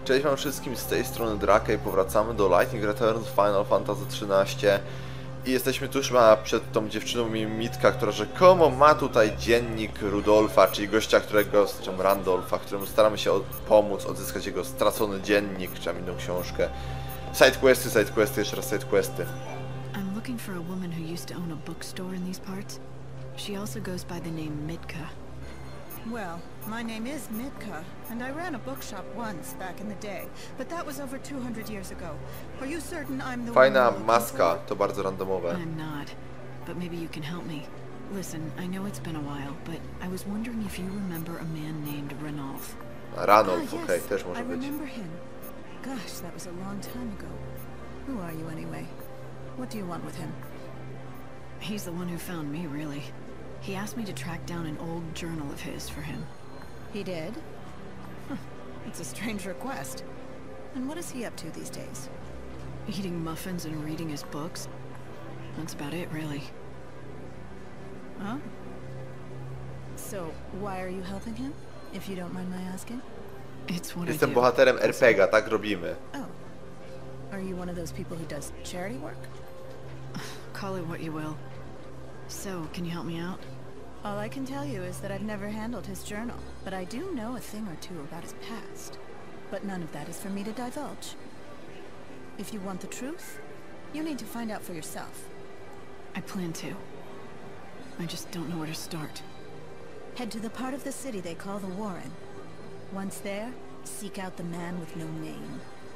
Cześć wam wszystkim, z tej strony Drake i powracamy do Lightning Returns Final Fantasy XIII i jesteśmy tuż przed tą dziewczyną Mimitka, która rzekomo ma tutaj dziennik Rudolfa, czyli gościa, Randolfa, któremu staramy się pomóc odzyskać jego stracony dziennik, czy inną książkę. Sidequesty, jeszcze raz sidequesty. I'm looking for a woman who used to own a bookstore in these parts. She also goes by the name Mitka. Well, my name is Mitka, and I ran a bookshop once back in the day, but that was over 200 years ago. Are you certain I'm the Fajna one maska, to bardzo randomowe. I'm not, but maybe you can help me. Listen, I know it's been a while, but I was wondering if you remember a man named Ranulf. Ranulf, yes, okej, też może I być. remember him. Gosh, that was a long time ago. Who are you anyway? What do you want with him? He's the one who found me, really. He asked me to track down an old journal of his for him. He did? It's a strange request. And what is he up to these days? Eating muffins and reading his books. That's about it, really. Huh? So, why are you helping him, if you don't mind my asking? It's what Jestem I do. bohaterem RPG-a, tak robimy. Oh. Are you one of those people who does charity work? Call it what you will. So, can you help me out? All I can tell you is that I've never handled his journal, but I do know a thing or two about his past. But none of that is for me to divulge. If you want the truth, you need to find out for yourself. I plan to. I just don't know where to start. Head to the part of the city they call the Warren. Once there, seek out the man with no name.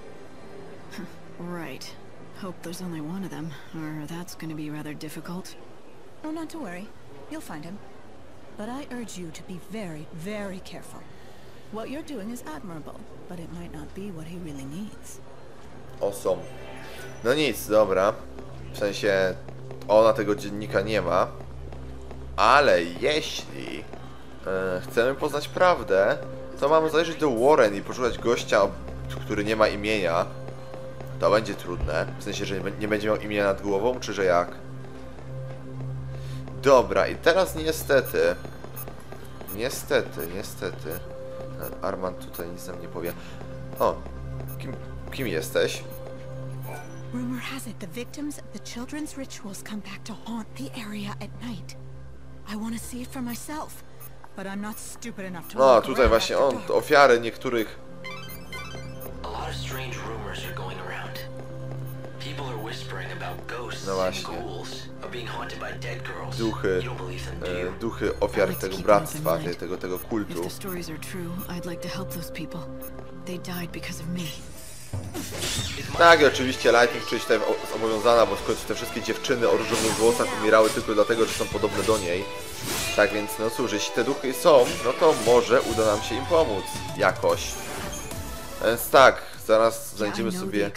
Right. Hope there's only one of them, or that's gonna be rather difficult. Oh, not to worry. You'll find him. But I urge you to be very, very careful. What you're doing is admirable, but it might not be what he really needs. Awesome. No nic, dobra. W sensie ona tego dziennika nie ma. Ale jeśli chcemy poznać prawdę, to mamy zajrzeć do Warren i poszukać gościa, który nie ma imienia. To będzie trudne. W sensie, że nie będzie miał imienia nad głową, czy że jak? Dobra, i teraz niestety... Niestety... Armand tutaj nic nam nie powie. O, kim jesteś? Rumor has it the victims of the children's rituals come back to haunt the area at night. I want to see it for myself, but I'm not stupid enough to. No, tutaj właśnie on, ofiary niektórych. A lot of strange rumors are going around. People are whispering about ghosts No and właśnie. ghouls, of being haunted by dead girls. Duchy, You don't believe them, do you? duchy ofiar tego bractwa, tego If kultu. the stories are true, I'd like to help those people. They died because of me. Tak, i oczywiście Lightning czuje się tutaj zobowiązana, bo w końcu te wszystkie dziewczyny o różowych włosach umierały tylko dlatego, że są podobne do niej. Tak więc, no cóż, jeśli te duchy są, no to może uda nam się im pomóc. Jakoś. Więc tak, zaraz znajdziemy sobie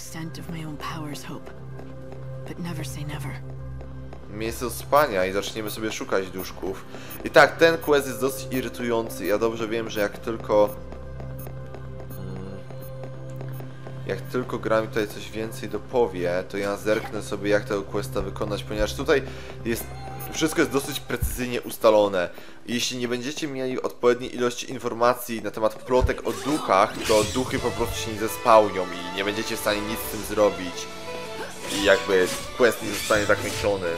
miejsce do spania i zaczniemy sobie szukać duszków. I tak, ten quest jest dosyć irytujący. Ja dobrze wiem, że jak tylko gra mi tutaj coś więcej dopowie, to ja zerknę sobie, jak tego questa wykonać, ponieważ tutaj wszystko jest dosyć precyzyjnie ustalone. Jeśli nie będziecie mieli odpowiedniej ilości informacji na temat plotek o duchach, to duchy po prostu się nie zespałnią i nie będziecie w stanie nic z tym zrobić. I jakby quest nie zostanie zakończony.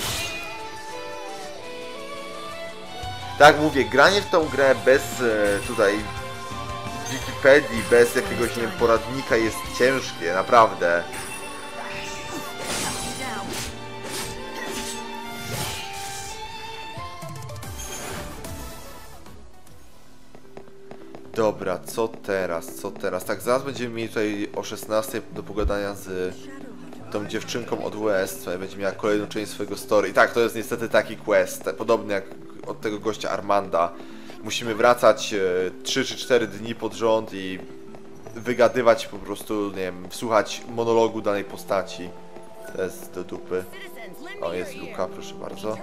Tak mówię, granie w tą grę bez tutaj Wikipedii, bez jakiegoś, nie wiem, poradnika jest ciężkie, naprawdę. Dobra, co teraz? Tak, zaraz będziemy mieli tutaj o 16 do pogadania z tą dziewczynką od West, która będzie miała kolejną część swojego story. I tak, to jest niestety taki quest, podobny jak od tego gościa Armanda. Musimy wracać 3 czy 4 dni pod rząd i wygadywać po prostu, nie wiem, słuchać monologu danej postaci. To jest do dupy. O, jest Luka, proszę bardzo.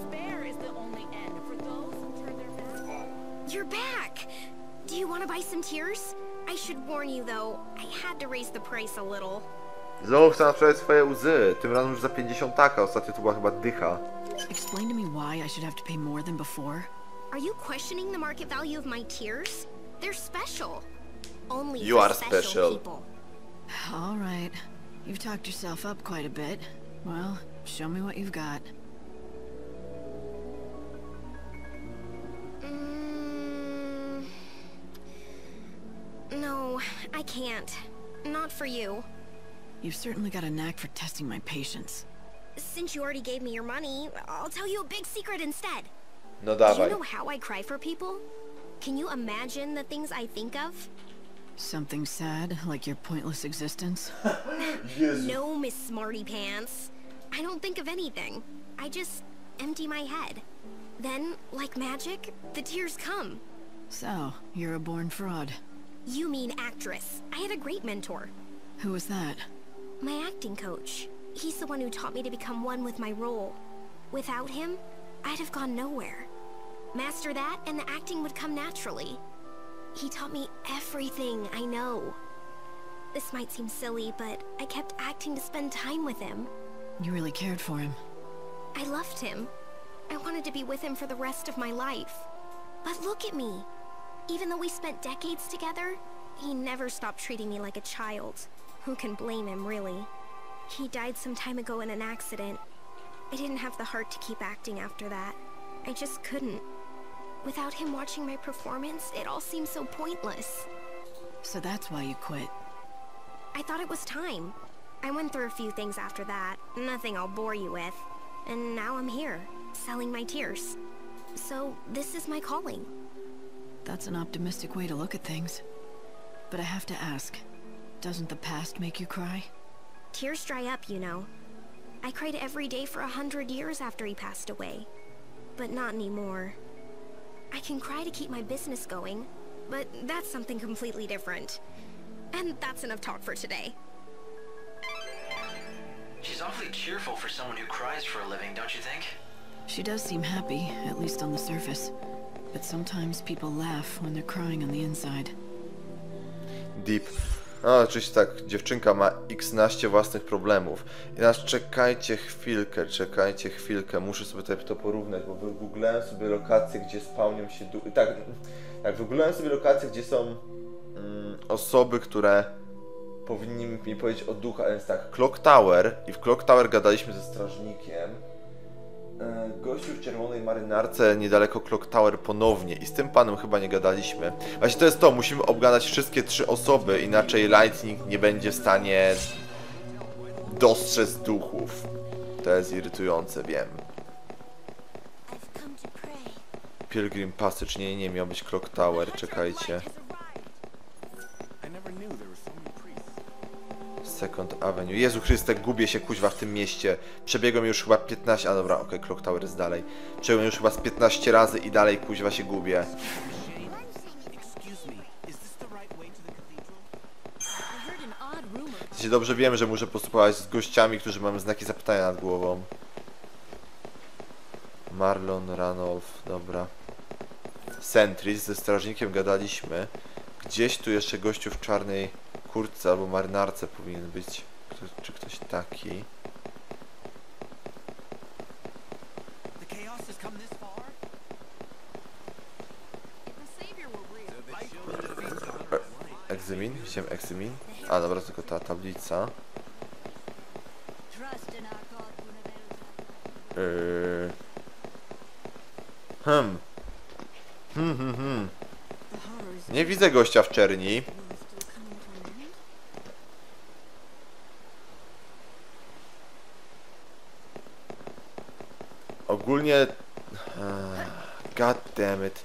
You're back! Do you want to buy some tears? I should warn you though, I had to raise the price a little. Znowu chcę sprzedać swoje łzy, tym razem już za 50 taka, ostatnio to była chyba dycha. Explain to me why I should have to pay more than before. Are you questioning the market value of my tears? They're special. only You for are special. people. All right. You've talked yourself up quite a bit. Well, show me what you've got. No, I can't. Not for you. You've certainly got a knack for testing my patience. Since you already gave me your money, I'll tell you a big secret instead. No Do you dawaj. know how I cry for people? Can you imagine the things I think of? Something sad, like your pointless existence? Jezu. No, Miss Smarty Pants. I don't think of anything. I just empty my head. Then, like magic, the tears come. So, you're a born fraud. You mean actress. I had a great mentor. Who was that? My acting coach. He's the one who taught me to become one with my role. Without him, I'd have gone nowhere. Master that, and the acting would come naturally. He taught me everything I know. This might seem silly, but I kept acting to spend time with him. You really cared for him. I loved him. I wanted to be with him for the rest of my life. But look at me. Even though we spent decades together, he never stopped treating me like a child. Who can blame him, really? He died some time ago in an accident. I didn't have the heart to keep acting after that. I just couldn't. Without him watching my performance, it all seemed so pointless. So that's why you quit. I thought it was time. I went through a few things after that, nothing I'll bore you with. And now I'm here, selling my tears. So this is my calling. That's an optimistic way to look at things. But I have to ask, doesn't the past make you cry? Tears dry up, you know. I cried every day for 100 years after he passed away. But not anymore. I can cry to keep my business going, but that's something completely different. And that's enough talk for today. She's awfully cheerful for someone who cries for a living, don't you think? She does seem happy, at least on the surface. But sometimes people laugh when they're crying on the inside. Deep. No, oczywiście tak, dziewczynka ma x-naście własnych problemów. I teraz czekajcie chwilkę, muszę sobie tutaj to porównać, bo wygooglałem sobie lokacje, gdzie spełnią się duchy. Tak, wygooglałem sobie lokacje, gdzie są osoby, które powinni mi powiedzieć o duchach, a więc tak, Clock Tower, i w Clock Tower gadaliśmy ze strażnikiem. Gościu w czerwonej marynarce niedaleko Clock Tower ponownie i z tym panem chyba nie gadaliśmy. Właśnie to jest to, musimy obgadać wszystkie 3 osoby, inaczej Lightning nie będzie w stanie dostrzec duchów. To jest irytujące, wiem. Pilgrim Passage, nie, miał być Clock Tower, czekajcie. Second Avenue. Jezu Chryste, gubię się kuźwa w tym mieście. Przebiegłem już chyba 15... A dobra, okej, Clock Tower jest dalej. Przebiegłem już chyba z 15 razy i dalej kuźwa się gubię. Dobrze wiem, że muszę postępować z gościami, którzy mają znaki zapytania nad głową. Marlon, Ranulf, dobra. Sentries, ze strażnikiem gadaliśmy. Gdzieś tu jeszcze gościu w czarnej kurtce albo marynarce powinien być. Czy ktoś taki? Egzamin? Widziałem egzamin? A dobra, tylko ta tablica. Nie widzę gościa w czerni. Ogólnie... God damn it.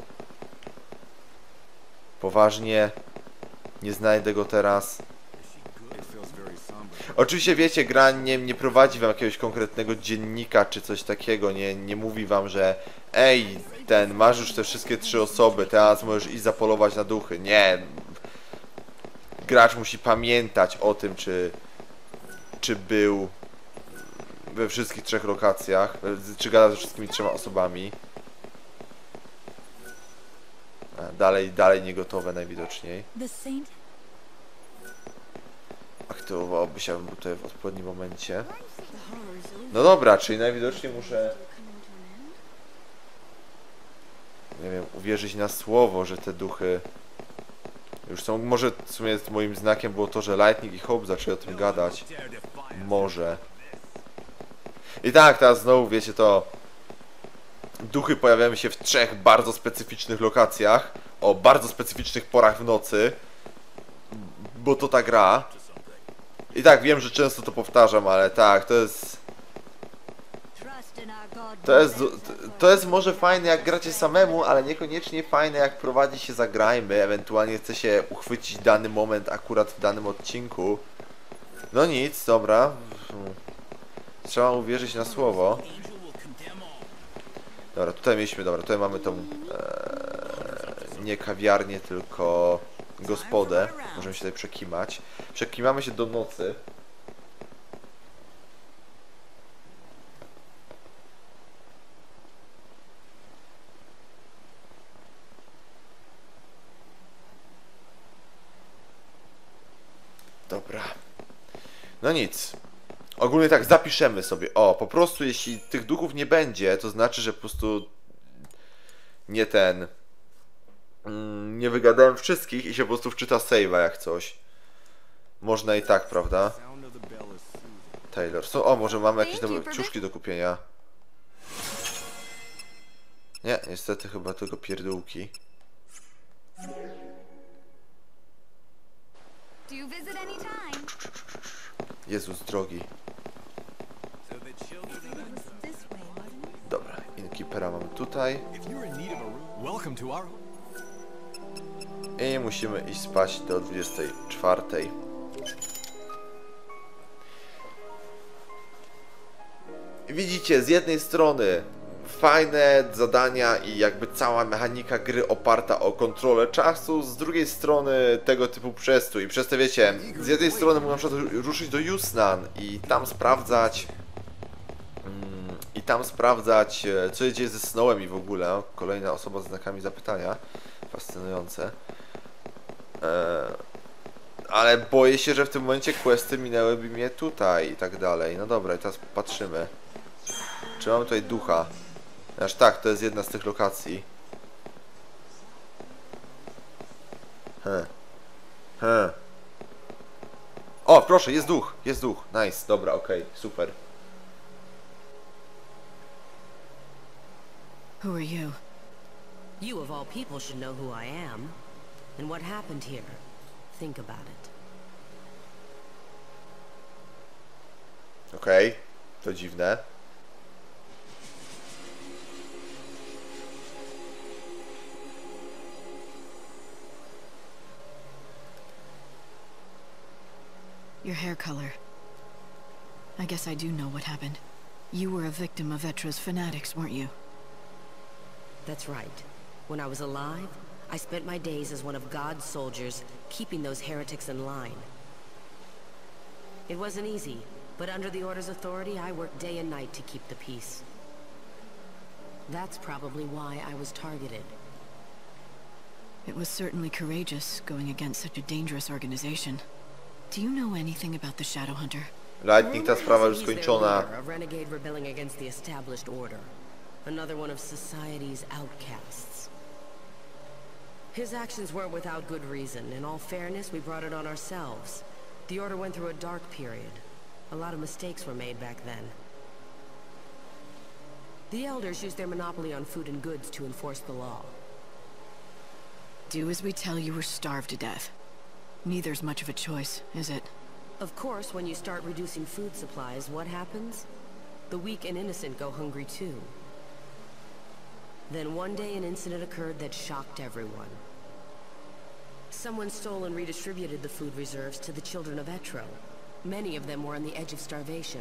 Poważnie. Nie znajdę go teraz. Oczywiście wiecie, gra nie prowadzi wam jakiegoś konkretnego dziennika czy coś takiego. Nie mówi wam, że ej, masz już te wszystkie 3 osoby, teraz możesz iść zapolować na duchy. Nie. Gracz musi pamiętać o tym, czy był we wszystkich 3 lokacjach, czy gada ze wszystkimi 3 osobami. Dalej niegotowe najwidoczniej. Aktywowałoby się tutaj w odpowiednim momencie. No dobra, czyli najwidoczniej muszę... Nie wiem, uwierzyć na słowo, że te duchy Już są, może w sumie moim znakiem było to, że Lightning i Hope zaczęli o tym gadać. Może. I tak, teraz znowu wiecie to. Duchy pojawiają się w 3 bardzo specyficznych lokacjach. O bardzo specyficznych porach w nocy. Bo to ta gra. I tak, wiem, że często to powtarzam, ale tak, to jest może fajne jak gracie samemu, ale niekoniecznie fajne jak prowadzi się zagrajmy, ewentualnie chce się uchwycić dany moment akurat w danym odcinku. No nic, dobra. Trzeba uwierzyć na słowo. Dobra, tutaj mieliśmy, dobra, tutaj mamy tą nie kawiarnię, tylko gospodę. Możemy się tutaj przekimać. Przekimamy się do nocy. Dobra. No nic. Ogólnie tak, zapiszemy sobie. O, po prostu jeśli tych duchów nie będzie, to znaczy, że po prostu nie wygadałem wszystkich i się po prostu wczyta save'a jak coś. Można i tak, prawda? Taylor. O, może mamy jakieś nowe ciuszki do kupienia. Nie, niestety chyba tylko pierdółki. Jezus drogi. Dobra, Innkeepera mamy tutaj. I musimy iść spać do 24. Widzicie, z jednej strony fajne zadania i jakby cała mechanika gry oparta o kontrolę czasu, z drugiej strony tego typu przestój. I przez to wiecie, z jednej strony mogę na przykład ruszyć do Yusnan i tam sprawdzać co się dzieje ze Snowem i w ogóle. Kolejna osoba z znakami zapytania. Fascynujące. Ale boję się, że w tym momencie questy minęłyby mnie tutaj i tak dalej. No dobra, i teraz patrzymy. Czy mamy tutaj ducha? Aż tak, to jest jedna z tych lokacji. O, proszę, jest duch, jest duch. Nice, dobra, okej, super. Who are you? You of all people should know who I am. And what happened here. Think about it. Okej, to dziwne. Your hair color. I guess I do know what happened. You were a victim of Etra's fanatics, weren't you? That's right. When I was alive, I spent my days as one of God's soldiers, keeping those heretics in line. It wasn't easy, but under the Order's authority, I worked day and night to keep the peace. That's probably why I was targeted. It was certainly courageous, going against such a dangerous organization. Do you know anything about the Shadowhunter? Lightning, ta sprawa już skończona. A renegade rebelling against the established order. Another one of society's outcasts. His actions weren't without good reason. In all fairness, we brought it on ourselves. The Order went through a dark period. A lot of mistakes were made back then. The Elders used their monopoly on food and goods to enforce the law. Do as we tell you or starve to death. Neither's much of a choice, is it? Of course, when you start reducing food supplies, what happens? The weak and innocent go hungry too. Then one day an incident occurred that shocked everyone. Someone stole and redistributed the food reserves to the children of Etro. Many of them were on the edge of starvation.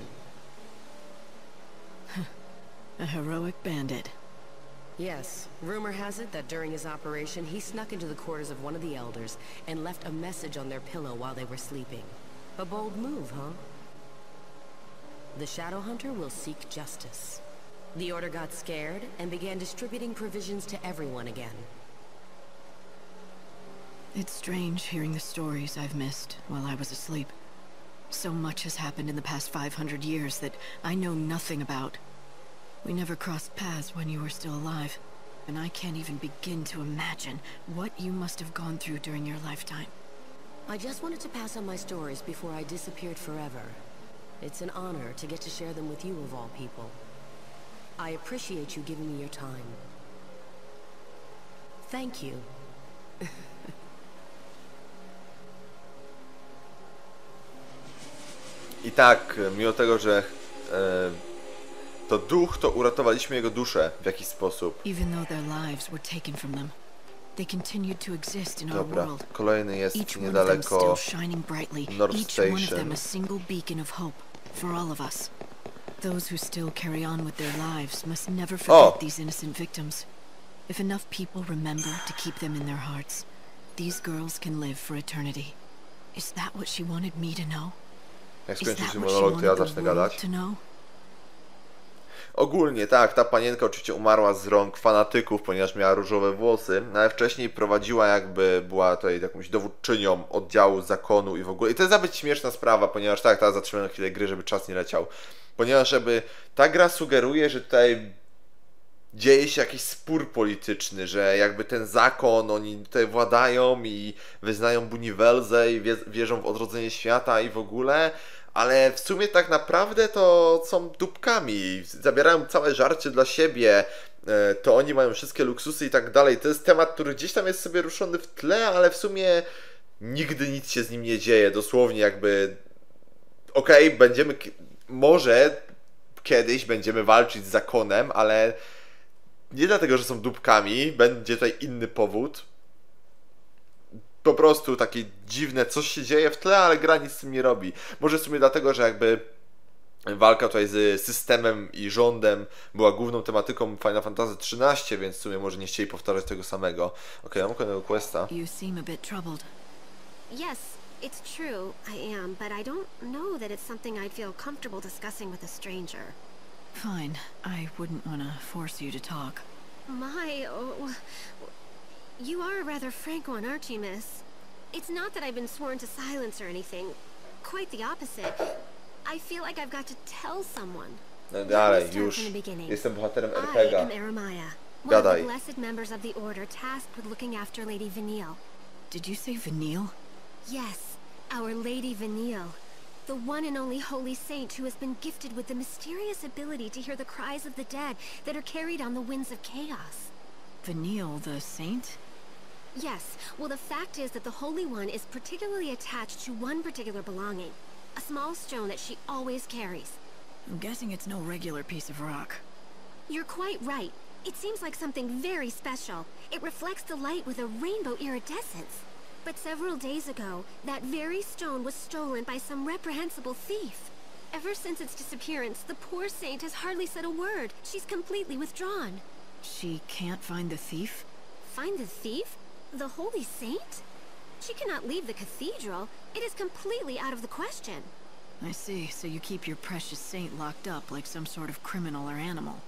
A heroic bandit. Yes, rumor has it that during his operation, he snuck into the quarters of one of the Elders and left a message on their pillow while they were sleeping. A bold move, huh? The Shadowhunter will seek justice. The Order got scared and began distributing provisions to everyone again. It's strange hearing the stories I've missed while I was asleep. So much has happened in the past 500 years that I know nothing about. We never crossed paths when you were still alive. And I can't even begin to imagine what you must have gone through during your lifetime. I just wanted to pass on my stories before I disappeared forever. It's an honor to get to share them with you of all people. I appreciate you giving me your time. Thank you. I tak, mimo tego, że to duch, to uratowaliśmy jego duszę w jakiś sposób. Even though their lives were taken from them, they continued to exist in our Dobra, world. kolejny jest Each one of them niedaleko still shining brightly. North Each one of Station. them a single beacon of hope for all of us. Those who still carry on with their lives must never forget these innocent victims. If enough people remember to keep them in their hearts, these girls can live for eternity. Is that what she wanted me to know? Jak Is skończysz that ten what she monolog, to ja wanted zacznę the world gadać. to know? Ogólnie tak, ta panienka oczywiście umarła z rąk fanatyków, ponieważ miała różowe włosy, no ale wcześniej prowadziła jakby, była tutaj jakąś dowódczynią oddziału zakonu i w ogóle. I to jest nawet śmieszna sprawa, ponieważ tak, teraz zatrzymałem chwilę gry, żeby czas nie leciał. Ponieważ jakby ta gra sugeruje, że tutaj dzieje się jakiś spór polityczny, że jakby ten zakon, oni tutaj władają i wyznają Buniwelzę i wierzą w odrodzenie świata i w ogóle, ale w sumie tak naprawdę to są dupkami, zabierają całe żarcie dla siebie, to oni mają wszystkie luksusy i tak dalej. To jest temat, który gdzieś tam jest sobie ruszony w tle, ale w sumie nigdy nic się z nim nie dzieje, dosłownie jakby okej, będziemy, może kiedyś będziemy walczyć z zakonem, ale nie dlatego, że są dupkami, będzie tutaj inny powód. Po prostu takie dziwne, coś się dzieje w tle, ale gra nic z tym nie robi. Może w sumie dlatego, że jakby walka tutaj z systemem i rządem była główną tematyką Final Fantasy XIII, więc w sumie może nie chcieli powtarzać tego samego. Okej, mam kolejnego questa. You seem a bit troubled. Yes, it's true, I am, but I don't know that it's something I'd feel comfortable discussing with a stranger. Fine. I wouldn't want to force you to talk. You are a rather frank one, aren't you, miss? It's not that I've been sworn to silence or anything. Quite the opposite. I feel like I've got to tell someone. No Let dalej, me start już. from the beginning. Jestem bohaterem I RPG-a. am Eremiah, one of Gadaj. the blessed members of the Order tasked with looking after Lady Vanille. Did you say Vanille? Yes, our Lady Vanille. The one and only holy saint who has been gifted with the mysterious ability to hear the cries of the dead that are carried on the winds of chaos. Vanille, the saint? Yes, well the fact is that the Holy One is particularly attached to one particular belonging. A small stone that she always carries. I'm guessing it's no regular piece of rock. You're quite right. It seems like something very special. It reflects the light with a rainbow iridescence. But several days ago, that very stone was stolen by some reprehensible thief. Ever since its disappearance, the poor saint has hardly said a word. She's completely withdrawn. She can't find the thief? Find the thief? The holy saint? She cannot leave the cathedral. It is completely out of the question. I see, so you keep your precious saint locked up like some sort of criminal or animal.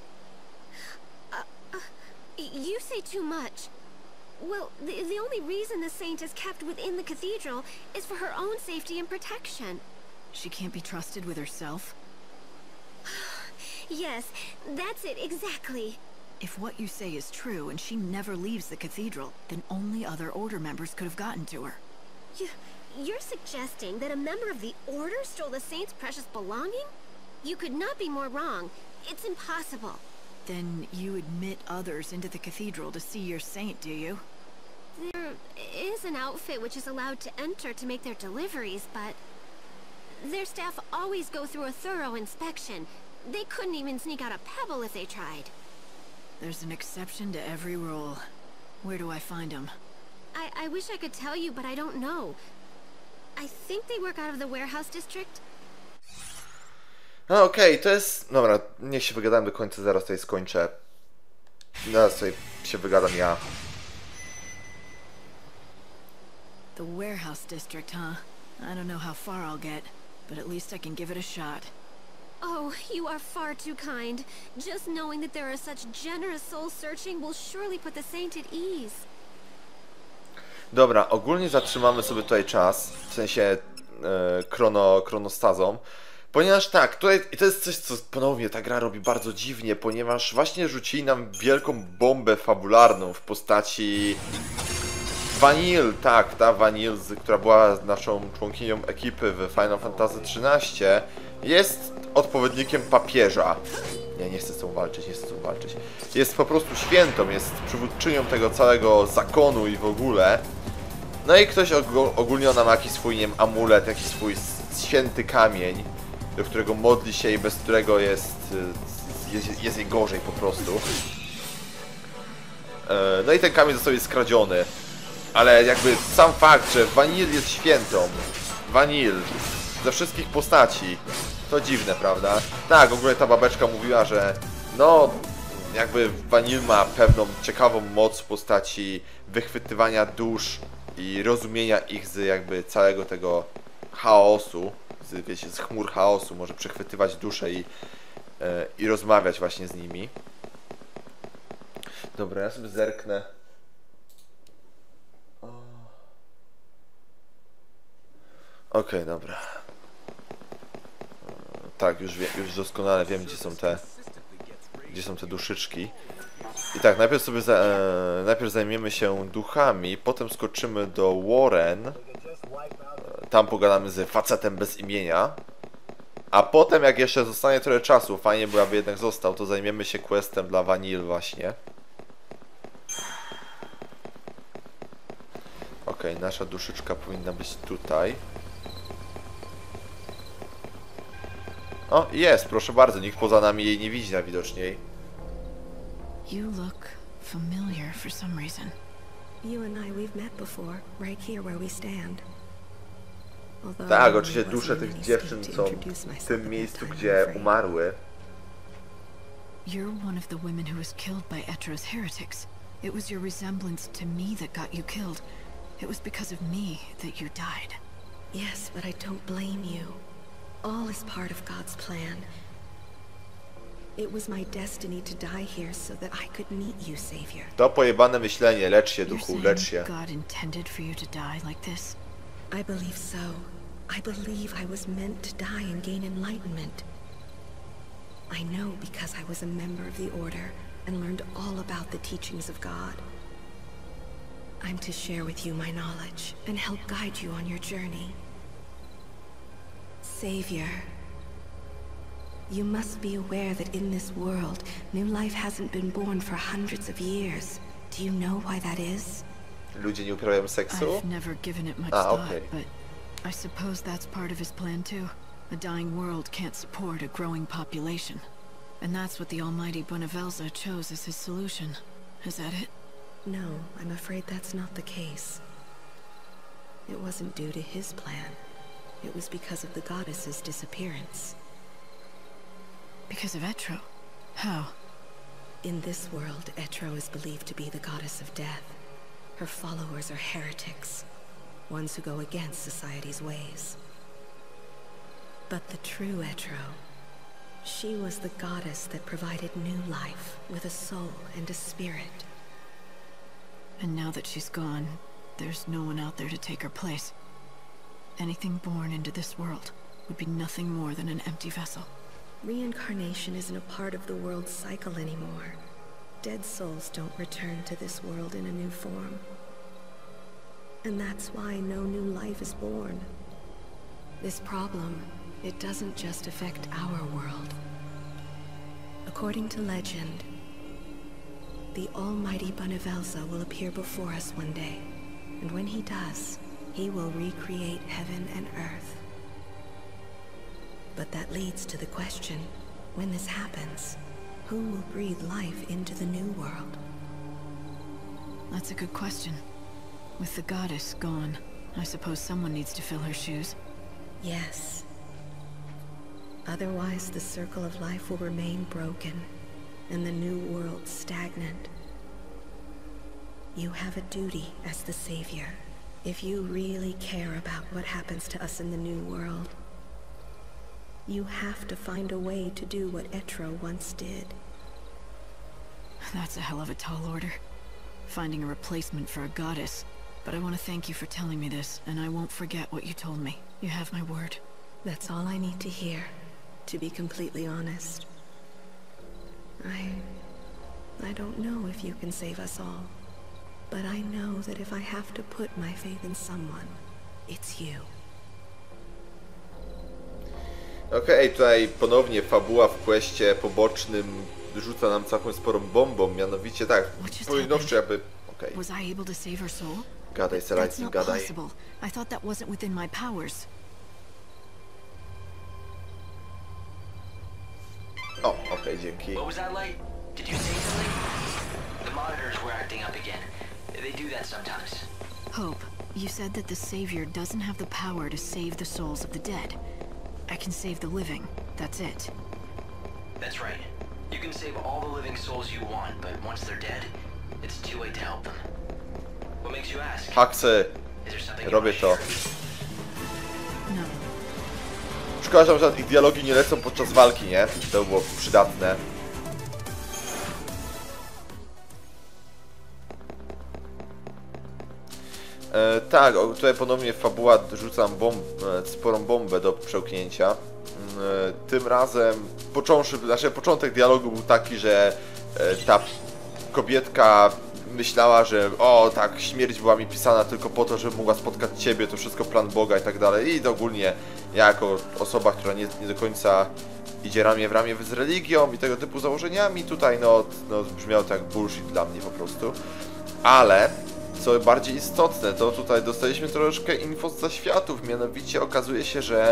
You say too much. Well, the only reason the saint is kept within the cathedral is for her own safety and protection. She can't be trusted with herself? Yes, that's it, exactly. If what you say is true and she never leaves the cathedral, then only other Order members could have gotten to her. You're suggesting that a member of the Order stole the saint's precious belonging? You could not be more wrong. It's impossible. Then you admit others into the cathedral to see your saint, do you? There is an outfit which is allowed to enter to make their deliveries, but their staff always go through a thorough inspection. They couldn't even sneak out a pebble if they tried. There's an exception to every rule. Where do I find them? I wish I could tell you, but I don't know. I think they work out of the warehouse district. No okej, to jest... Dobra, niech się wygadałem do końca, zaraz tutaj skończę. Zaraz tutaj się wygadam ja. The warehouse district, huh? I don't know how far I'll get, but at least I can give it a shot. Oh, you are far too kind. Just knowing that there are such generous souls searching will surely put the saint at ease. Dobra, ogólnie zatrzymamy sobie tutaj czas, w sensie kronostazą, Ponieważ tak, tutaj i to jest coś, co ponownie ta gra robi bardzo dziwnie, ponieważ właśnie rzucili nam wielką bombę fabularną w postaci Vanille, tak, ta Vanille, która była naszą członkinią ekipy w Final Fantasy XIII, jest odpowiednikiem papieża. Nie chcę z tą walczyć, nie chcę z tą walczyć. Jest po prostu świętą, jest przywódczynią tego całego zakonu i w ogóle. No i ktoś ogólnie ona ma jakiś swój, nie wiem, amulet, jakiś swój święty kamień, do którego modli się i bez którego jest jej gorzej po prostu. No i ten kamień został jej skradziony. Ale jakby sam fakt, że Vanille jest świętą, Vanille, ze wszystkich postaci, to dziwne, prawda? Tak, ogólnie ta babeczka mówiła, że no, jakby Vanille ma pewną ciekawą moc w postaci wychwytywania dusz i rozumienia ich z jakby całego tego chaosu, wiecie, z chmur chaosu, może przechwytywać dusze i rozmawiać właśnie z nimi. Dobra, ja sobie zerknę. Okej, dobra. Tak, już doskonale wiem, gdzie są te duszyczki. I tak, najpierw zajmiemy się duchami, potem skoczymy do Warren. Tam pogadamy z facetem bez imienia. A potem, jak jeszcze zostanie trochę czasu, fajnie by, aby jednak został, to zajmiemy się questem dla Vanille właśnie. Okej, nasza duszyczka powinna być tutaj. O, jest, proszę bardzo, nikt poza nami jej nie widzi najwidoczniej. You look familiar for some reason. You and I, we've met before, right here where we stand. Tak, oczywiście dusze tych dziewczyn są w tym miejscu, gdzie umarły. You're one of the women who was killed by Etro's heretics. It was your resemblance to me that got you killed. It was because of me that you died. Yes, but I don't blame you. All is part of God's plan. It was my destiny to die here so that I could meet you, Savior. To pojebane myślenie, lecz się, duchu, lecz się. God intended for you to die like this? I believe so. I believe I was meant to die and gain enlightenment. I know because I was a member of the Order and learned all about the teachings of God. I'm to share with you my knowledge and help guide you on your journey. Savior, you must be aware that in this world, new life hasn't been born for hundreds of years. Do you know why that is? Ludzie nie uprawiają seksu? I've never given it much thought, but I suppose that's part of his plan too. A dying world can't support a growing population. And that's what the almighty Buenavelza chose as his solution. Is that it? No, I'm afraid that's not the case. It wasn't due to his plan. It was because of the goddess's disappearance. Because of Etro? How? In this world, Etro is believed to be the goddess of death. Her followers are heretics, ones who go against society's ways. But the true Etro, she was the goddess that provided new life with a soul and a spirit. And now that she's gone, there's no one out there to take her place. Anything born into this world would be nothing more than an empty vessel. Reincarnation isn't a part of the world's cycle anymore. Dead souls don't return to this world in a new form. And that's why no new life is born. This problem, it doesn't just affect our world. According to legend, the almighty Buenavelza will appear before us one day, and when he does, he will recreate heaven and earth. But that leads to the question, when this happens, who will breathe life into the new world? That's a good question. With the goddess gone, I suppose someone needs to fill her shoes. Yes. Otherwise, the circle of life will remain broken, and the new world stagnant. You have a duty as the Savior. If you really care about what happens to us in the new world, you have to find a way to do what Etro once did. That's a hell of a tall order. Finding a replacement for a goddess. But I want to thank you for telling me this, and I won't forget what you told me. You have my word. That's all I need to hear. to be completely honest. I don't know if you can save us all, but I know that if I have to put my faith in someone, it's you. Okej, tutaj ponownie fabuła w questie pobocznym rzuca nam całkiem sporą bombą, mianowicie tak, powinnowszy jakby... Okej. Was I able to save her soul? Gadaj, That's Serajcin, not gadaj. possible. I thought that wasn't within my powers. O, okej, dzięki. What was that like? Did you say something? The monitors were acting up again. They do that sometimes. Hope, you said that the Savior doesn't have the power to save the souls of the dead. I can save the living. That's it. That's right. You can save all the living souls you want, but once they're dead, it's too late to help them. What makes you ask? Haksy, Is there something you robię wanna to. share? No. Szkoda, że ich dialogi nie lecą podczas walki, nie? To było przydatne. Tak, tutaj ponownie fabuła rzucam sporą bombę do przełknięcia. Tym razem, początek dialogu był taki, że ta kobietka myślała, że o tak, śmierć była mi pisana tylko po to, żeby mogła spotkać ciebie, to wszystko plan Boga i tak dalej. I ogólnie ja jako osoba, która nie do końca idzie ramię w ramię z religią i tego typu założeniami, tutaj no brzmiało to jak bullshit dla mnie po prostu. Ale co bardziej istotne, to tutaj dostaliśmy troszeczkę info z zaświatów, mianowicie okazuje się, że...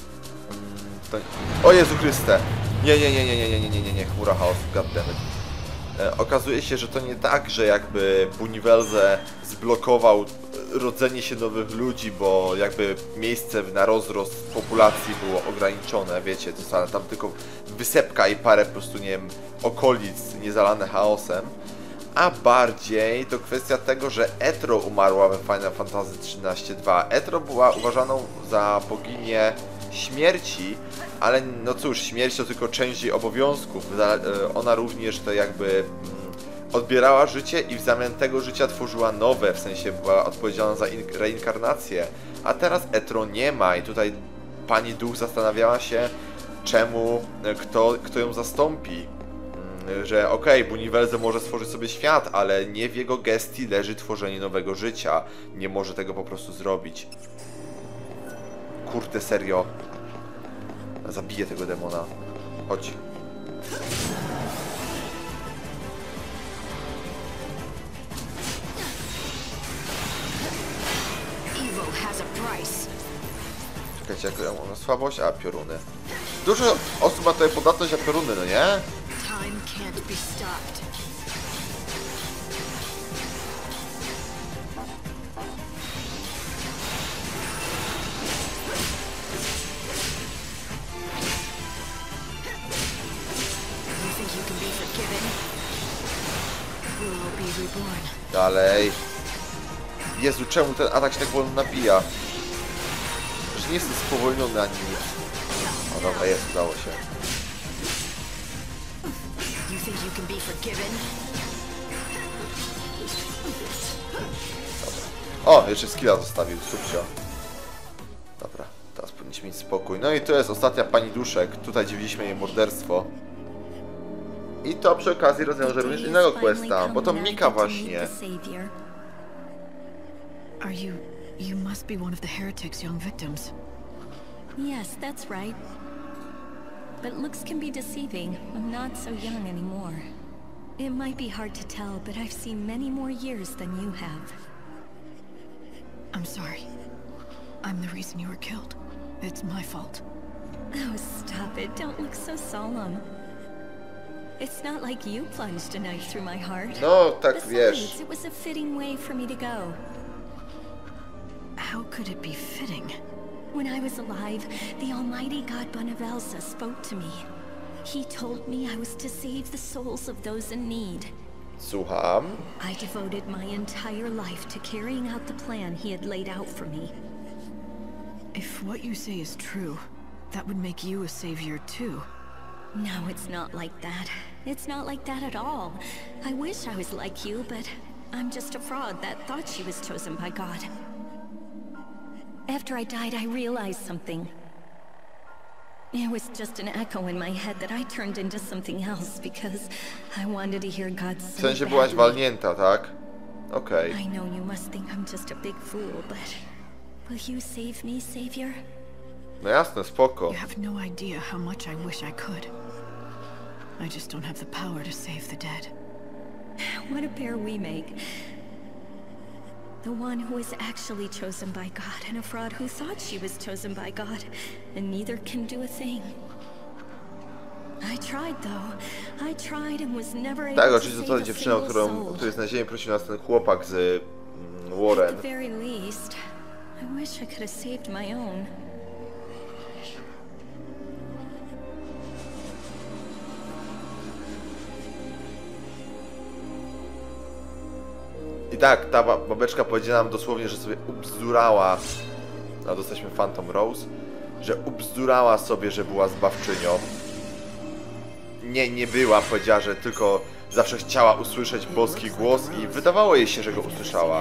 O Jezu Chryste! Nie, chmura chaosu, goddammit. Okazuje się, że to nie tak, że jakby Buniwelze zblokował rodzenie się nowych ludzi, bo jakby miejsce na rozrost populacji było ograniczone, wiecie, to tam tylko wysepka i parę po prostu, nie wiem, okolic niezalane chaosem. A bardziej to kwestia tego, że Etro umarła we Final Fantasy XIII-2. Etro była uważaną za boginię śmierci, ale no cóż, śmierć to tylko część jej obowiązków. Ona również to jakby odbierała życie i w zamian tego życia tworzyła nowe, w sensie była odpowiedzialna za reinkarnację. A teraz Etro nie ma i tutaj pani duch zastanawiała się, czemu, kto ją zastąpi. Że okej, Buniwelze może stworzyć sobie świat, ale nie w jego gestii leży tworzenie nowego życia. Nie może tego po prostu zrobić. Kurde, serio. Zabiję tego demona. Chodź. Czekajcie, jak ja mam słabość? A, pioruny. Dużo osób ma tutaj podatność na pioruny, no nie? Time can't be stopped. You think you can be forgiven? We'll be reborn. Dalej. Jezu, czemu ten atak się tak wolno nabija? Że nie jestem spowolniony ani nic. O dobra, jest, udało się. You think you can be forgiven? O, jeszcze skilla zostawił, subcio. Dobra, teraz powinniśmy mieć spokój. No i to jest ostatnia pani duszek. Tutaj dziwiliśmy jej morderstwo. I to przy okazji rozwiąże również innego questa, bo to Mika właśnie. Are you must be one of the heretics' young victims. Yes, that's right. But looks can be deceiving. I'm not so young anymore. It might be hard to tell, but I've seen many more years than you have. I'm sorry. I'm the reason you were killed. It's my fault. Oh, stop it. Don't look so solemn. It's not like you plunged a knife through my heart. No, tak wiesz. Besides, it was a fitting way for me to go. How could it be fitting? When I was alive, the almighty god Bunivelsa spoke to me. He told me I was to save the souls of those in need. Słucham. I devoted my entire life to carrying out the plan he had laid out for me. If what you say is true, that would make you a savior too. No, it's not like that. It's not like that at all. I wish I was like you, but I'm just a fraud that thought she was chosen by God. After I died, I realized something. It was just an echo in my head that I turned into something else because I wanted to hear God W so sensie byłaś badly. walnięta, tak? Okej. I know you must think I'm just a big fool, but will you save me, Savior? No jasne, spoko. You have no idea how much I wish I could. I just don't have the power to save the dead. What a pair we make. The one who was actually chosen by God and a fraud who thought she was chosen by God, and neither can do a thing. I tried though. I tried and was never able Tak, to oczywiście save to a dziewczyna, o single którą, soul. której jest na ziemi, prosił nas ten chłopak z At Warren. the very least, I wish I could have saved my own. I tak, ta babeczka powiedziała nam dosłownie, że sobie ubzdurała, a dostaliśmy Phantom Rose, że ubzdurała sobie, że była zbawczynią. Nie była, powiedziała, że tylko zawsze chciała usłyszeć boski głos i wydawało jej się, że go usłyszała.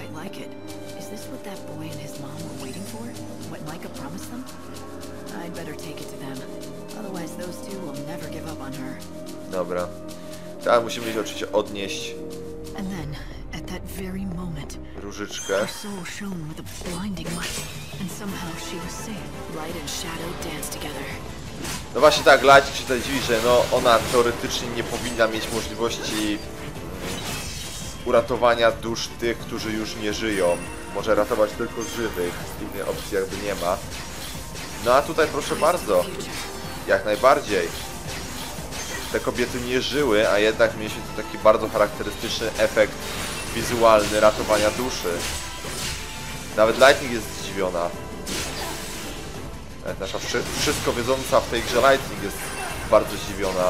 Dobra. Teraz musimy się oczywiście odnieść At that very moment, różyczkę. her soul shone with a blinding light, and somehow she was saved. Light and shadow danced together. No właśnie tak, Light się tutaj dziwi, że no ona teoretycznie nie powinna mieć możliwości uratowania dusz tych, którzy już nie żyją. Może ratować tylko żywych, innej opcji jakby nie ma. No a tutaj proszę bardzo, jak najbardziej. Te kobiety nie żyły, a jednak mieliśmy tu taki bardzo charakterystyczny efekt wizualny ratowania duszy. Nawet Lightning jest zdziwiona. Nawet nasza wszystko wiedząca w tej grze Lightning jest bardzo zdziwiona.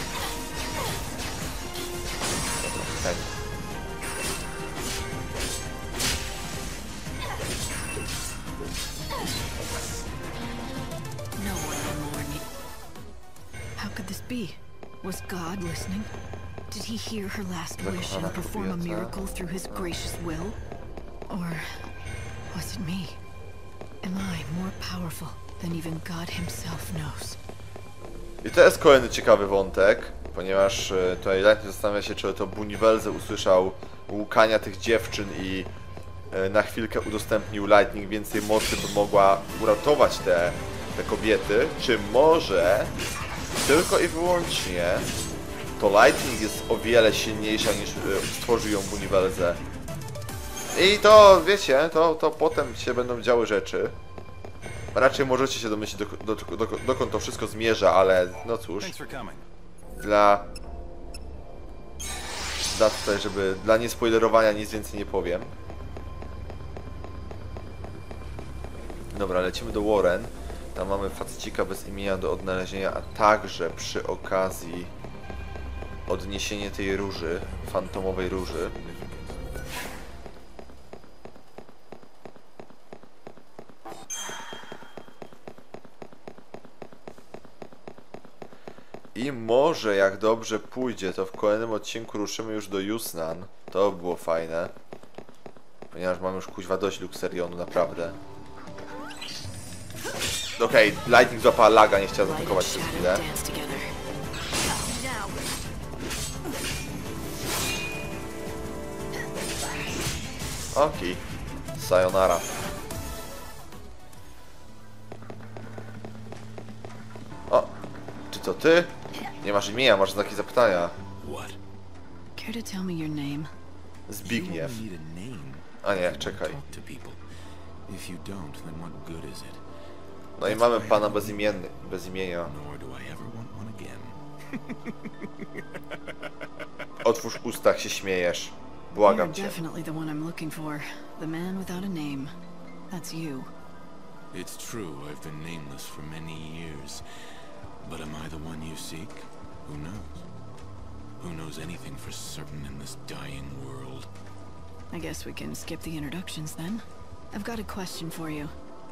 Okay. No one will mourn me. How could this be? Was God listening? Did he hear her last wish and perform a miracle through his gracious will? Or was it me? Am I more powerful than even God himself knows? I to jest kolejny ciekawy wątek, ponieważ tutaj Lightning zastanawia się, czy to Buniwelze usłyszał łukania tych dziewczyn i na chwilkę udostępnił Lightning więcej mocy, by mogła uratować te kobiety, czy może tylko i wyłącznie to Lightning jest o wiele silniejsza niż stworzył ją Buniwelze. I to, wiecie, to potem się będą działy rzeczy. Raczej możecie się domyślić, dokąd to wszystko zmierza, ale no cóż. Dla tutaj, żeby dla niespoilerowania nic więcej nie powiem. Dobra, lecimy do Warren. Tam mamy facecika bez imienia do odnalezienia, a także przy okazji odniesienie tej róży, fantomowej róży. I może jak dobrze pójdzie, to w kolejnym odcinku ruszymy już do Yusnaan. To by było fajne. Ponieważ mam już kuźwa dość Luxerionu, naprawdę. Okej, Lightning złapała laga, nie chciała zaatakować przez chwilę. Okej. Sayonara. O, czy to ty? Nie masz imienia, masz znaki zapytania. Care to tell me your name? Zbigniew. A nie, czekaj. No i mamy pana bez imienia. Otwórz usta, jak się śmiejesz. Błagam You're cię. definitely the one I'm looking for. The man without a name. That's you. It's true, I've been nameless for many years. But am I the one you seek? Who knows? Who knows anything for certain in this dying world? I guess we can skip the introductions then. I've got a question for you.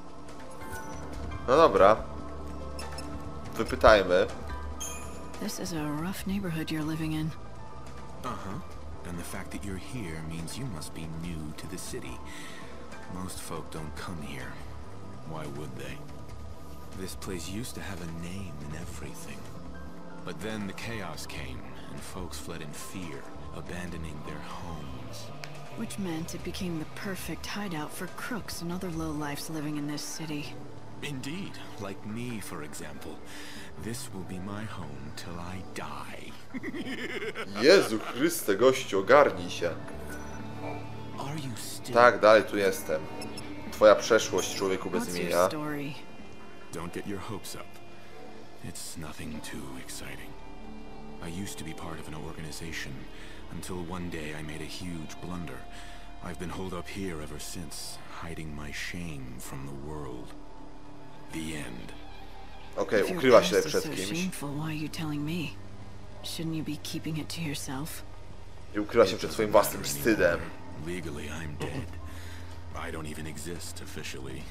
No dobra. Wypytajmy. This is a rough neighborhood you're living in. Uh-huh. And the fact that you're here means you must be new to the city. Most folk don't come here. Why would they? This place used to have a name and everything. But then the chaos came, and folks fled in fear, abandoning their homes. Which meant it became the perfect hideout for crooks and other lowlifes living in this city. Indeed, like me, for example. This will be my home till I die. Jezu Chryste, gościu, ogarnij się. Are you still... Tak, dalej tu jestem. Twoja przeszłość, człowieku bez What's your imienia. story? Don't get your hopes up. It's nothing too exciting. I used to be part of an organization, until one day I made a huge blunder. I've been holed up here ever since, hiding my shame from the world. The end. Okej, If your ukryła się past is przed so kimś. shameful, why are you telling me? Shouldn't you be keeping it to yourself? I ukryła się przed swoim własnym wstydem. Legally, I'm dead. I don't even exist officially.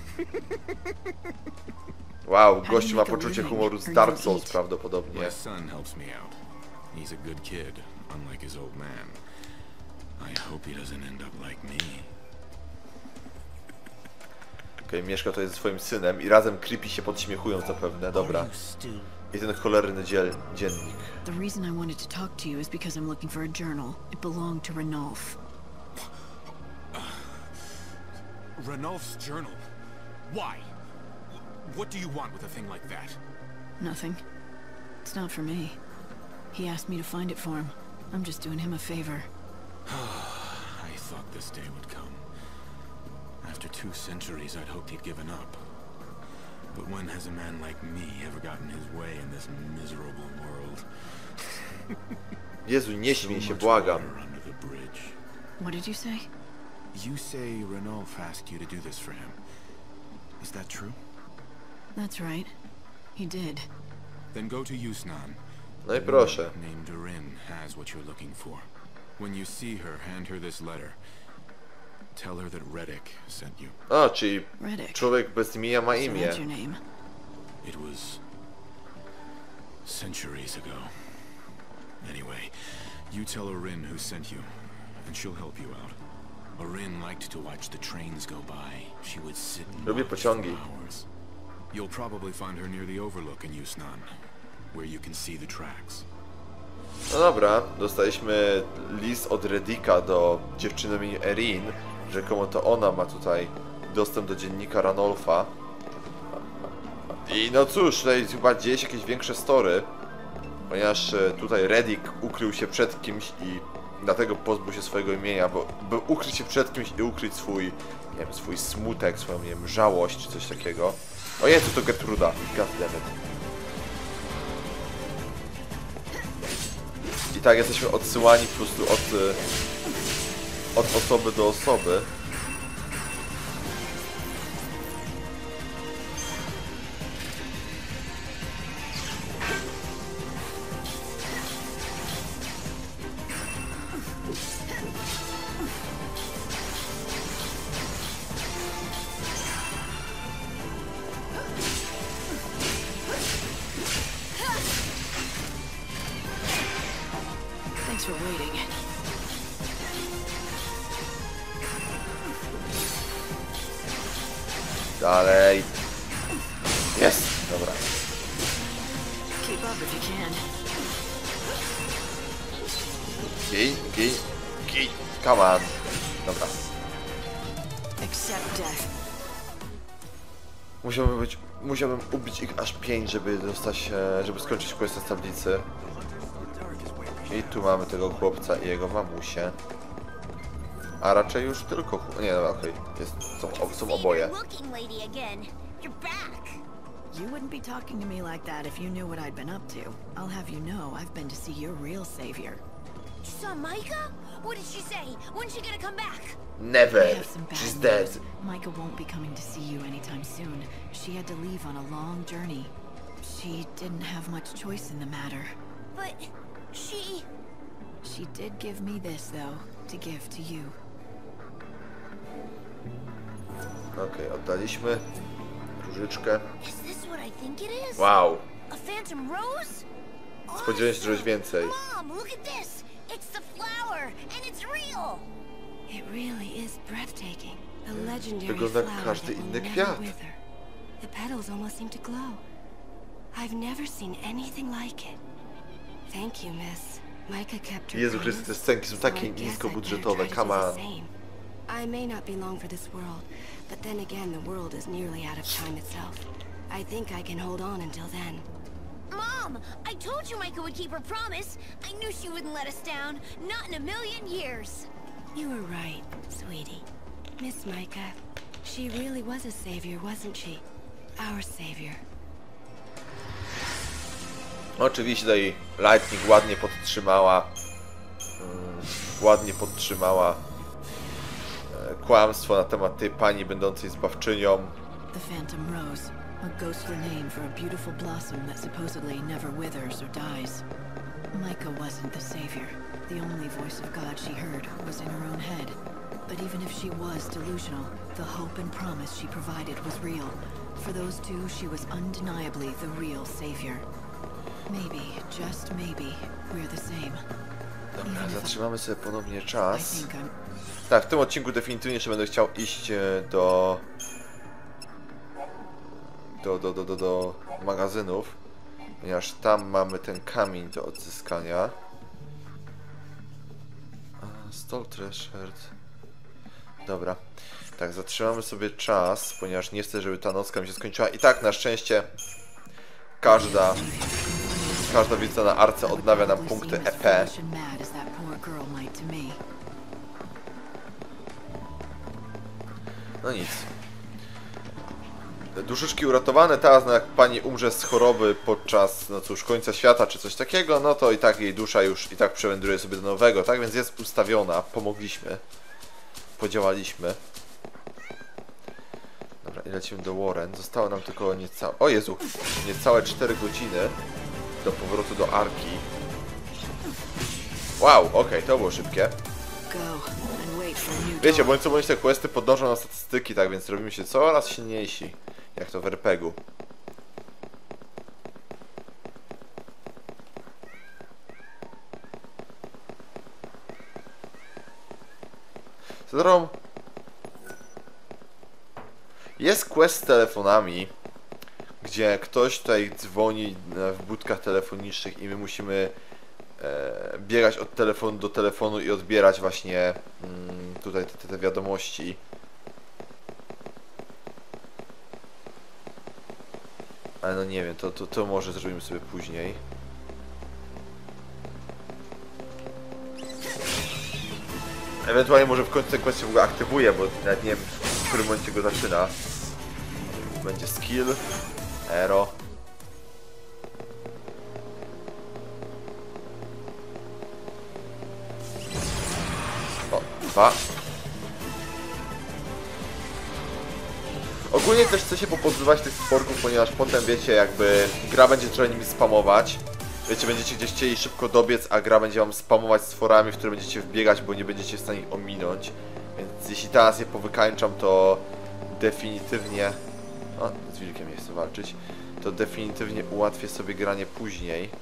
Wow, gościu ma poczucie humoru z Dark Souls prawdopodobnie. My son helps me out. He's a good kid, unlike his old man. I hope he doesn't end up like me. Okej, mieszka tutaj ze swoim synem i razem creepy się podśmiechują zapewne, dobra. I ten cholerny dziennik. The reason I wanted to talk to you is because I'm looking for a journal. It belonged to Ranulf. Ranulf's journal? Why? What do you want with a thing like that? Nothing. It's not for me. He asked me to find it for him. I'm just doing him a favor. I thought this day would come. After 2 centuries, I'd hoped he'd given up. But when has a man like me ever gotten his way in this miserable world? Jezu, nie śmiej się, błagam. Under the bridge. What did you say? You say Ranulf asked you to do this for him. Is that true? That's right. He did. Then go to Yusnan. No i proszę. Named Rin has what you're looking for. When you see her, hand her this letter. Tell her that Reddick sent you. A, czyli Reddick. człowiek bez imienia ma So imię. that's your name. It was centuries ago. Anyway, you tell Orin who sent you, and she'll help you out. Orin liked to watch the trains go by. She would sit and Lubię watch for pociągi. hours. You'll probably find her near the overlook in Yusnan, where you can see the tracks. No dobra, dostaliśmy list od Reddicka do dziewczyny imieniu Erin. Rzekomo to ona ma tutaj dostęp do dziennika Ranulfa. I no cóż, tutaj chyba dzieje się jakieś większe story. Ponieważ tutaj Reddick ukrył się przed kimś i dlatego pozbył się swojego imienia, bo by ukryć się przed kimś i ukryć swój, nie wiem, swój smutek, swoją, nie wiem, żałość czy coś takiego. O Jezu, to Gertruda, goddammit. I tak jesteśmy odsyłani po prostu od osoby do osoby. Thanks for waiting. Dalej. Jest! Dobra. Keep up if you can. Gin. Come on. Dobra. Accept death. Musiałbym ubić ich aż 5, żeby dostać, żeby skończyć quest z tablicy. I tu mamy tego chłopca i jego mamusię. A raczej już tylko... Nie, no okej. Są oboje. You wouldn't be talking to me like that if you knew what I'd been up to. I'll have you know I've been to see your real savior. You saw Micah? What did she say? When's she gonna come back? Never. I have some bad She's news. dead. Micah won't be coming to see you anytime soon. She had to leave on a long journey. She didn't have much choice in the matter. But she... She did give me this, though, to give to you. Okej, oddaliśmy różyczkę. Is this what I think it is? Wow. A phantom rose? Spodziewałem się czegoś więcej. Mom, look at this! It's the flower, and it's real! It really is breathtaking. A legendary Wygląda jak flower każdy that will inny never kwiat. wither. The petals almost seem to glow. I've never seen anything like it. Thank you, miss. Micah kept her Jezu Chryste, te scenki są takie niskobudżetowe, come on. I may not belong for this world, but then again the world is nearly out of time itself. I think I can hold on until then. Mom! I told you Micah would keep her promise. I knew she wouldn't let us down. Not in a million years. You were right, sweetie. Miss Micah, she really was a savior, wasn't she? Our savior. Oczywiście tutaj Lightning ładnie podtrzymała kłamstwo na temat tej pani będącej zbawczynią. The Phantom Rose, a ghostly name for a beautiful blossom that supposedly never withers or dies. Micah wasn't the savior. The only voice of God she heard was in her own head. But even if she was delusional, the hope and promise she provided was real. For those two, she was undeniably the real savior. Maybe, just maybe, we're the same. Dobra, zatrzymamy sobie ponownie czas. Tak, w tym odcinku definitywnie jeszcze będę chciał iść do magazynów, ponieważ tam mamy ten kamień do odzyskania. Stall Treasure. Dobra. Tak, zatrzymamy sobie czas, ponieważ nie chcę, żeby ta nocka mi się skończyła. I tak, na szczęście, każda wizyta na arce odnawia nam punkty EP. No nic. Duszyczki uratowane, teraz no jak pani umrze z choroby podczas, no cóż, końca świata czy coś takiego, no to i tak jej dusza już i tak przewędruje sobie do nowego, tak? Więc jest ustawiona, pomogliśmy, podziałaliśmy. Dobra, i lecimy do Warren. Zostało nam tylko niecałe... O Jezu! Niecałe 4 godziny do powrotu do Arki. Wow, okej, to było szybkie. Wiecie, bądź co bądź te questy podnoszą na statystyki, tak więc robimy się coraz silniejsi. Jak to w RPG-u. Zresztą jest quest z telefonami, gdzie ktoś tutaj dzwoni w budkach telefonicznych i my musimy biegać od telefonu do telefonu i odbierać właśnie tutaj te wiadomości. Ale no nie wiem, to może zrobimy sobie później. Ewentualnie może w końcu tę kwestię w ogóle aktywuję, bo nawet nie wiem, w którym momencie go zaczyna. Będzie skill, aero. O, 2. Ogólnie też chcę się popodzywać tych sporków, ponieważ potem wiecie, jakby gra będzie trochę nimi spamować. Wiecie, będziecie gdzieś chcieli szybko dobiec, a gra będzie wam spamować stworami, w które będziecie wbiegać, bo nie będziecie w stanie ich ominąć. Więc jeśli teraz je powykańczam, to definitywnie... O, z wilkiem nie chcę walczyć. To definitywnie ułatwię sobie granie później.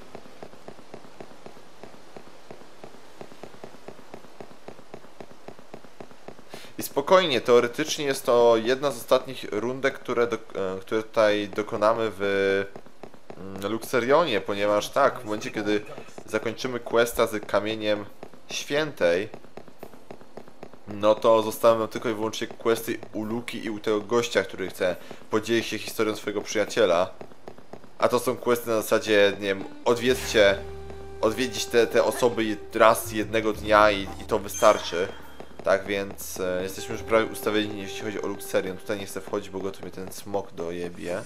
I spokojnie, teoretycznie jest to jedna z ostatnich rundek, które tutaj dokonamy w Luxerionie, ponieważ tak, w momencie kiedy zakończymy questa z Kamieniem Świętej, no to zostaną nam tylko i wyłącznie questy u Luki i u tego gościa, który chce podzielić się historią swojego przyjaciela. A to są questy na zasadzie, nie wiem, odwiedzić te osoby raz jednego dnia i to wystarczy. Tak więc jesteśmy już prawie ustawieni, jeśli chodzi o Luxerion. Tutaj nie chcę wchodzić, bo gotuje ten smok do jebie.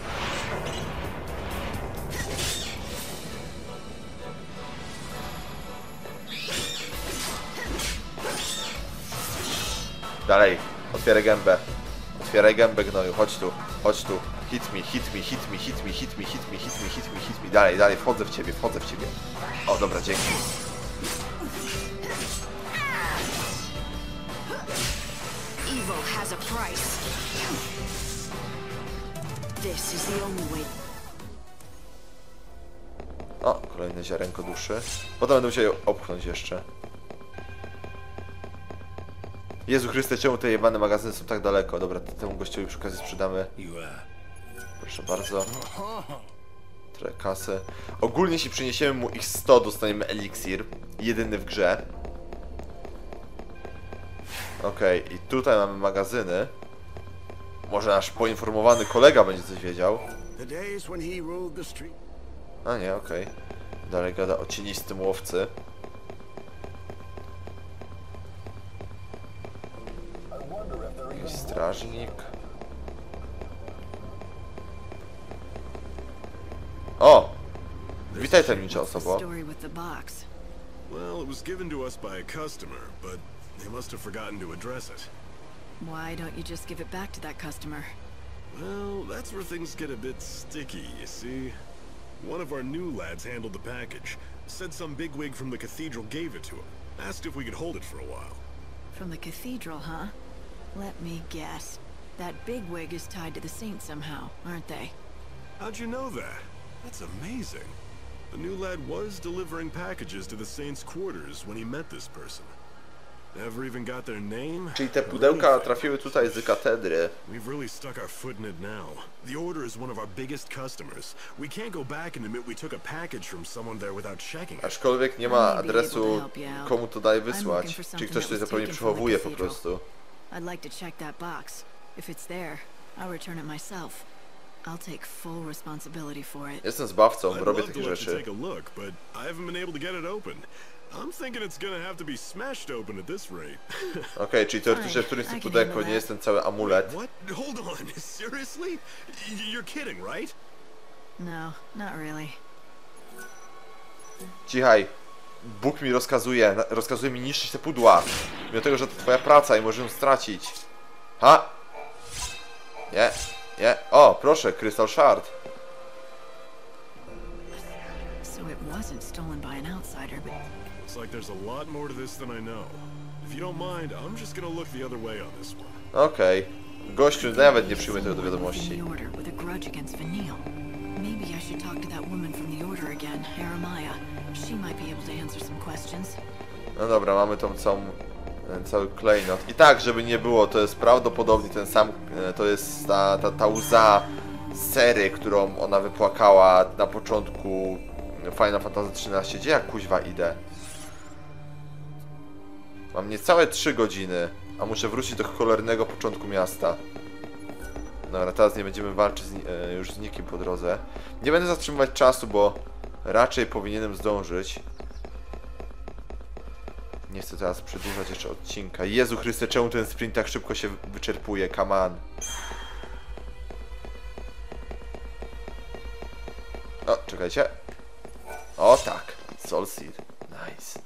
Dalej, otwieraj gębę. Otwieraj gębę, gnoju, chodź tu, chodź tu. Hit me, hit me, hit me, hit me, hit me, hit me, hit me, hit me, hit me. Dalej, dalej, wchodzę w ciebie, wchodzę w ciebie. O, dobra, dzięki. Has a price. This is the only way. O, kolejne ziarenko duszy. Potem będę musiał ją opchnąć jeszcze. Jezu Chryste, czemu te jebane magazyny są tak daleko? Dobra, temu gościowi przy okazji sprzedamy Proszę bardzo. Trochę kasy. Ogólnie jeśli przyniesiemy mu ich 100, dostaniemy eliksir. Jedyny w grze. Okej, i tutaj mamy magazyny. Może nasz poinformowany kolega będzie coś wiedział. A nie, okej. Dalej gada o cienistym łowcy. Jakiś strażnik. O! Witaj, tajemnicza osobo. Well, it was given to us by a customer, but they must have forgotten to address it. Why don't you just give it back to that customer? Well, that's where things get a bit sticky, you see. One of our new lads handled the package. Said some bigwig from the cathedral gave it to him. Asked if we could hold it for a while. From the cathedral, huh? Let me guess. That bigwig is tied to the saint somehow, aren't they? How'd you know that? That's amazing. The new lad was delivering packages to the saint's quarters when he met this person. Never even got their name. Czyli te pudełka trafiły tutaj z katedry. We've really stuck our foot in it now. The Order is one of our biggest customers. We can't go back and admit we took a package from someone there without checking it. Aczkolwiek nie ma adresu, komu to daje wysłać. Czyli ktoś tutaj to pewnie przechowuje po prostu. I'd like to check that box. If it's there, I'll return it myself. I'll take full responsibility for it. Jestem zbawcą, robię takie rzeczy. I'm thinking it's gonna have to be smashed open at this rate. Okej, czyli teoretycznie w którymś z tych pudełek nie jest ten cały amulet. What? Hold on, seriously? You're kidding, right? No, not really. Cichaj. Bóg mi rozkazuje mi niszczyć te pudła. Mimo tego, że to twoja praca i możesz ją stracić. Ha! Nie, nie. O, proszę, Crystal Shard. So it wasn't stolen by an outsider, but... It's like there's a lot more to this than I know. If you don't mind, I'm just gonna look the other way on this one. Okej. Gościu, nawet nie przyjmę tego do wiadomości. Maybe I should talk to that woman from the Order again, Jeremiah. She might be able to answer some questions. No dobra, mamy tą ten cały klejnot. I tak, żeby nie było, to jest prawdopodobnie ten sam, to jest ta łza sery, którą ona wypłakała na początku Final Fantasy XIII. Gdzie ja kuźwa idę? Mam niecałe 3 godziny, a muszę wrócić do cholernego początku miasta. Dobra, teraz nie będziemy walczyć już z nikim po drodze. Nie będę zatrzymywać czasu, bo raczej powinienem zdążyć. Nie chcę teraz przedłużać jeszcze odcinka. Jezu Chryste, czemu ten sprint tak szybko się wyczerpuje? Come on. O, czekajcie. O tak, Soul Seed. Nice.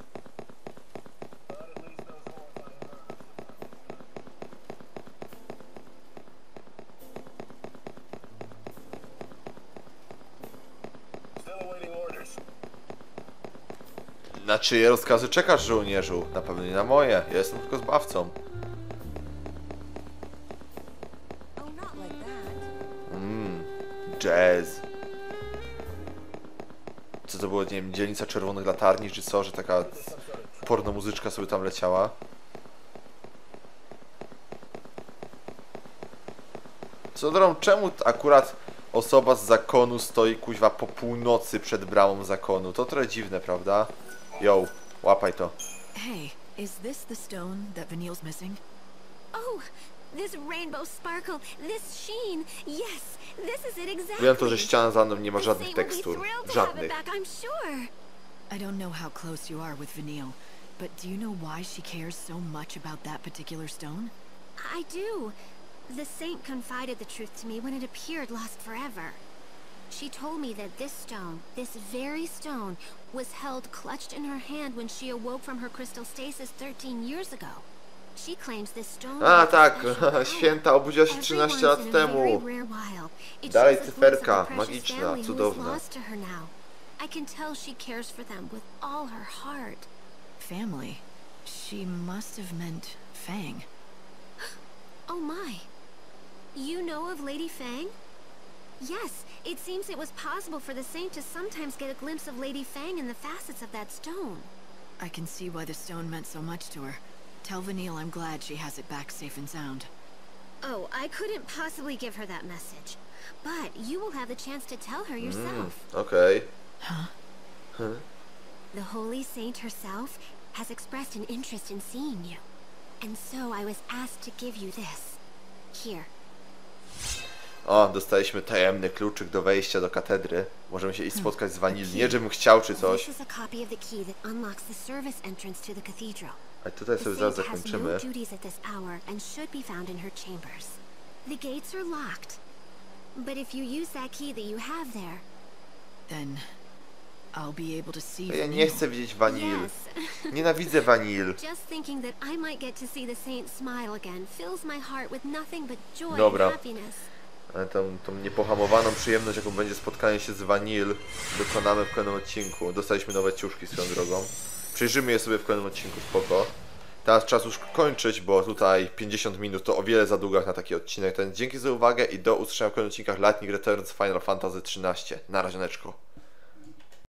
Na czyje rozkazy czekasz, żołnierzu? Na pewno nie na moje. Ja jestem tylko zbawcą. Jazz. Co to było, nie wiem, dzielnica czerwonych latarni, czy co, że taka porno muzyczka sobie tam leciała? Co drogą, czemu akurat osoba z zakonu stoi kuźwa po północy przed bramą zakonu? To trochę dziwne, prawda? Yo, łapaj to. Hey, is this the stone that Vanille's missing? Oh, this rainbow sparkle, this sheen. Yes, this is it exactly. Wiem to, że ściana za mną nie ma żadnych tekstur. Żadnych. I don't know how close you are with Vanille, but do you know why she cares so much about that particular stone? I do. The saint confided the truth to me when it appeared lost forever. She told me that this stone, this very stone, was held clutched in her hand when she awoke from her crystal stasis 13 years ago. She claims this stone. A tak, święta obudziła się 13 lat temu. Dalej cyferka, magiczna, cudowna. I can tell she cares for them with all her heart. Family? She must have meant Fang. Oh my. You know of Lady Fang? Yes, it seems it was possible for the saint to sometimes get a glimpse of Lady Fang in the facets of that stone. I can see why the stone meant so much to her. Tell Vanille I'm glad she has it back safe and sound. Oh, I couldn't possibly give her that message. but you will have the chance to tell her yourself. Okej. The holy saint herself has expressed an interest in seeing you. And so I was asked to give you this. Here. O, dostaliśmy tajemny kluczyk do wejścia do katedry. Możemy się iść spotkać z Vanille. Nie, żebym chciał czy coś. This is a copy of the key that unlocks the service entrance to the cathedral. A tutaj The sobie zaraz saint has no zakończymy. duties at this hour and should be found in her chambers. The gates are locked. But if you use that key that you have there, Then I'll be able to see Ja nie Vanille. chcę widzieć Vanille. yes. Nienawidzę Vanille. Just thinking that I might get to see the saint smile again fills my heart with nothing but joy Dobra. and happiness. Ale tą niepohamowaną przyjemność, jaką będzie spotkanie się z Vanille, dokonamy w kolejnym odcinku. Dostaliśmy nowe ciuszki swoją drogą. Przejrzymy je sobie w kolejnym odcinku, spoko. Teraz czas już kończyć, bo tutaj 50 minut to o wiele za długo jak na taki odcinek. Więc dzięki za uwagę i do usłyszenia w kolejnych odcinkach Lightning Returns Final Fantasy XIII. Na razie, neczko.